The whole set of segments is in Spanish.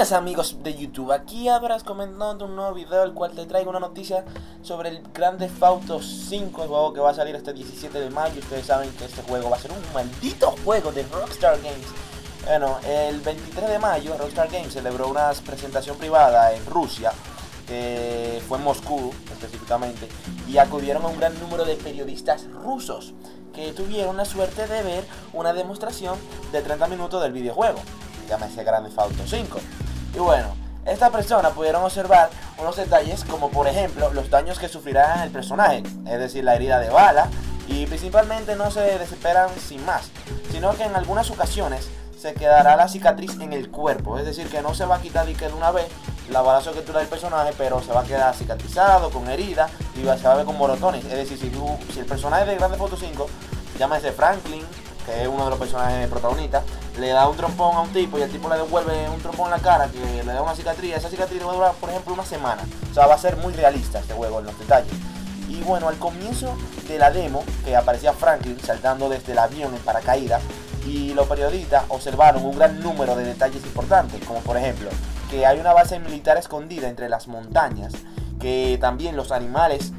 Buenas amigos de YouTube, aquí habrás comentando un nuevo video, el cual te traigo una noticia sobre el Grand Theft Auto 5, el juego que va a salir este 17 de mayo. Ustedes saben que este juego va a ser un maldito juego de Rockstar Games. Bueno, el 23 de mayo Rockstar Games celebró una presentación privada en Rusia, que fue en Moscú específicamente, y acudieron a un gran número de periodistas rusos que tuvieron la suerte de ver una demostración de 30 minutos del videojuego. Llámese Grand Theft Auto 5. Y bueno, estas personas pudieron observar unos detalles como por ejemplo los daños que sufrirá el personaje, es decir, la herida de bala, y principalmente no se desesperan sin más, sino que en algunas ocasiones se quedará la cicatriz en el cuerpo, es decir, que no se va a quitar de una vez la balazo que tú le das al personaje, pero se va a quedar cicatrizado, con herida, y se va a ver con moratones. Es decir, si el personaje de Grand Theft Auto 5, llámese Franklin, que es uno de los personajes protagonistas, le da un trompón a un tipo y el tipo le devuelve un trompón en la cara que le da una cicatriz, esa cicatriz va a durar por ejemplo una semana. O sea, va a ser muy realista este juego en los detalles. Y bueno, al comienzo de la demo, que aparecía Franklin saltando desde el avión en paracaídas, y los periodistas observaron un gran número de detalles importantes, como por ejemplo que hay una base militar escondida entre las montañas, que también los animales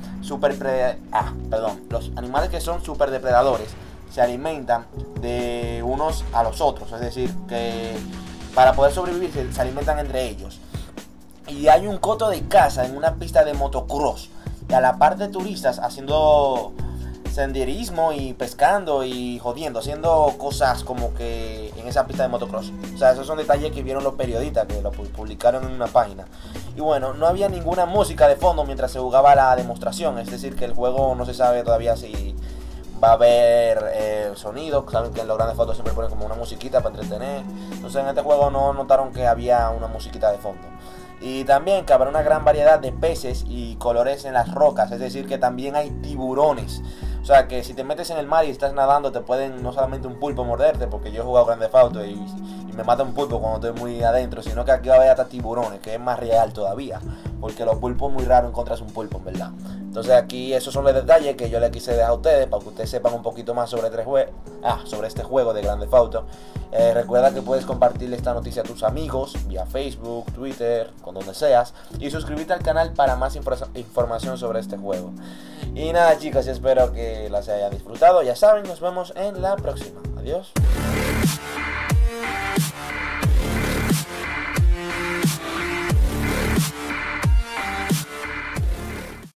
los animales que son super depredadores se alimentan de unos a los otros, es decir, que para poder sobrevivir se alimentan entre ellos. Y hay un coto de caza en una pista de motocross, y a la par de turistas haciendo senderismo y pescando y jodiendo, haciendo cosas como que en esa pista de motocross. O sea, esos son detalles que vieron los periodistas, que lo publicaron en una página. Y bueno, no había ninguna música de fondo mientras se jugaba la demostración, es decir, que el juego no se sabe todavía si va a haber sonido. Saben que en los grandes fotos siempre ponen como una musiquita para entretener. Entonces en este juego no notaron que había una musiquita de fondo. Y también que habrá una gran variedad de peces y colores en las rocas, es decir, que también hay tiburones. O sea, que si te metes en el mar y estás nadando, te pueden no solamente un pulpo morderte, porque yo he jugado Grand Theft Auto y me mata un pulpo cuando estoy muy adentro, sino que aquí va a haber hasta tiburones, que es más real todavía, porque los pulpos es muy raro encontrarse un pulpo, en verdad. Entonces aquí esos son los detalles que yo les quise dejar a ustedes, para que ustedes sepan un poquito más sobre este juego de Grand Theft Auto. Recuerda que puedes compartirle esta noticia a tus amigos, vía Facebook, Twitter, con donde seas, y suscribirte al canal para más información sobre este juego. Y nada chicos, espero que las hayan disfrutado. Ya saben, nos vemos en la próxima. Adiós.